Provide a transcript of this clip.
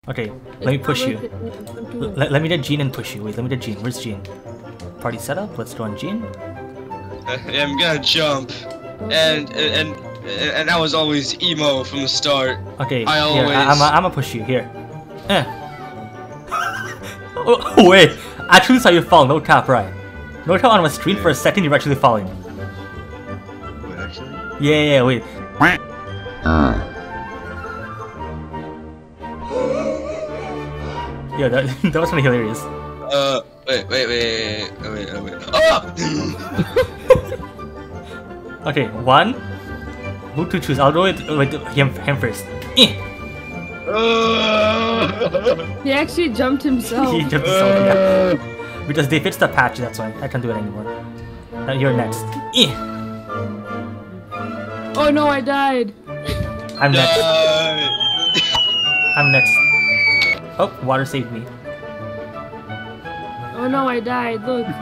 Okay, let me push you. Let me get Gene and push you. Wait, let me get Gene. Where's Gene? Party setup. Let's go on Gene. I'm gonna jump, and I was always emo from the start. Okay, I always. Here, I'm gonna push you here. Oh, wait, I actually saw you fall. No cap, right? No cap on my screen for a second. You're actually falling. Wait, actually? Yeah, wait. Yeah, that was really hilarious. Wait. Oh! Okay, one. Who to choose? I'll go with him first. He actually jumped himself. He jumped himself, yeah. Because they fixed the patch, that's why I can't do it anymore. You're next. Oh no, I died. I'm next. I'm next. Oh, water saved me. Oh no, I died. Look.